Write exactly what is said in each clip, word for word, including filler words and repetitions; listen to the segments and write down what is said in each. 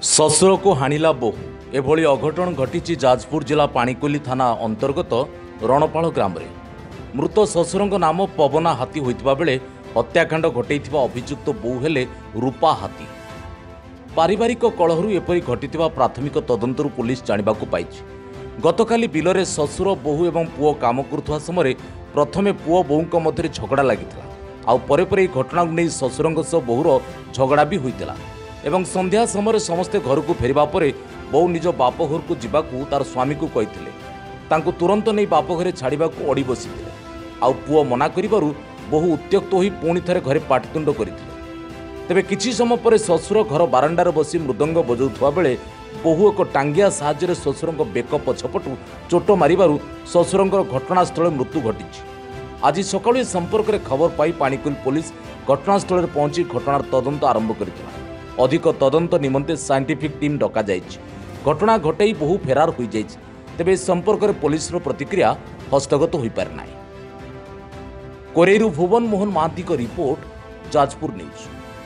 शशुर को हाणिला बोहू एभली अघटन घटी जाजपुर जिला पाणिकोली थाना अंतर्गत रणपाल ग्राम रे मृत शशुर नाम पवना हाथी होइतिबा बेले हत्याकांड घटैथिबा अभियुक्त बोहू हेले रूपा हाथी। पारिवारिक कलहरु एपरि घटितिबा प्राथमिक तदंतरु पुलिस जानिबाकु पाइछि। गतकाली बिलरे शशुर बोहू एवं पुओ काम करुवा समय प्रथमे पुओ बोहूंक मध्य झगड़ा लागिथिला आउ परे परे घटना नै शशुरंग सह बोहूर झगड़ा भी होइतिला एवं संध्या समय समस्ते घर को फेरिबा परे बोहू निज बाप घर को जिबाकू तार स्वामी को कहिथिले तांको तुरंत नहीं बाप घरे छाड़िबाकू अड़ी बसिथिले आउ पुओ मना करिबारु बोहू उत्त्यक्त होई पुणी थरे घरे पाटितुंड करिथिले। तेबे किछि समय पर शशुर घर बारांडार बसी मृदंग बजाउथुवा बेले बोहू एक टांगिया साहाय्य शशुरंग बेक पछपटू चोट मारिबारु शशुरंगर घटनास्थल मृत्यु घटिछि। आज सकाळु संपर्क में खबर पाई पाणिकोली पुलिस घटनास्थल में पहुंची घटनार तदंत आरंभ करथिला। अधिक तदंत निमंते साइंटिफिक टीम डका जाइछि। घटना घटाई बहु फेरार होई जाइछि। तेबे संपर्क में पुलिस प्रतिक्रिया हस्तगत होई पार नाही। कोरेरू भुवन मोहन महांती को रिपोर्ट जाजपुर न्यूज।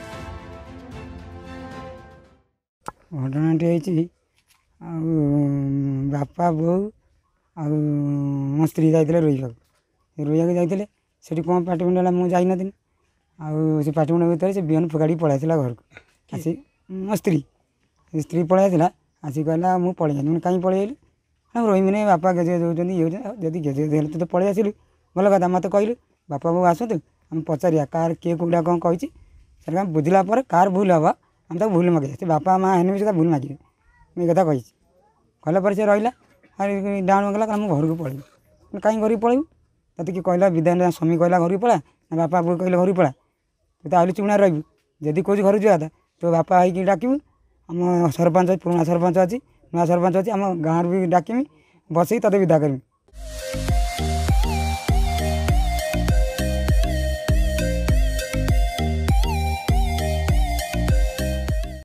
घटनाटी होइछि बापा बो आ मो स्त्री जाइले रोइबा रोइया जाइले सेठी कोन पार्टी मंडला मु जाई नथिन आ से पार्टी मंडल भीतर से बियन फगाड़ी पळाइला घर को आसी मो स्त्री स्त्री पळाइला आसी कहला मु पळै जानी काई पळैली हम रोइमी नै बापा गेजे जोजनी ये जदी गेजे देले तो पळै आसिलु भल कथा मते कहलु बापा बो आसतु हम पचारिया कार के कोडा कोन कहिछि सरका बुझला पर कार भूल हवा हम तो भूल मागे से बापा माँ हेने भी भूल मागे मैं कथा कही कहला पर से रहा डाउन मांगला हम घर को पलू कहीं घर पलू तते कि कहला विधान स्वामी कहला घर पला ना बापा बो कहले घर पला तू तो आलू चुना रही जदि कौच घर जाता तो बापा आई डाकबू आम सरपंच पुराना सरपंच अच्छी नुआ सरपंच अच्छी आम गाँव भी डाकमी बसई तते विदा करमी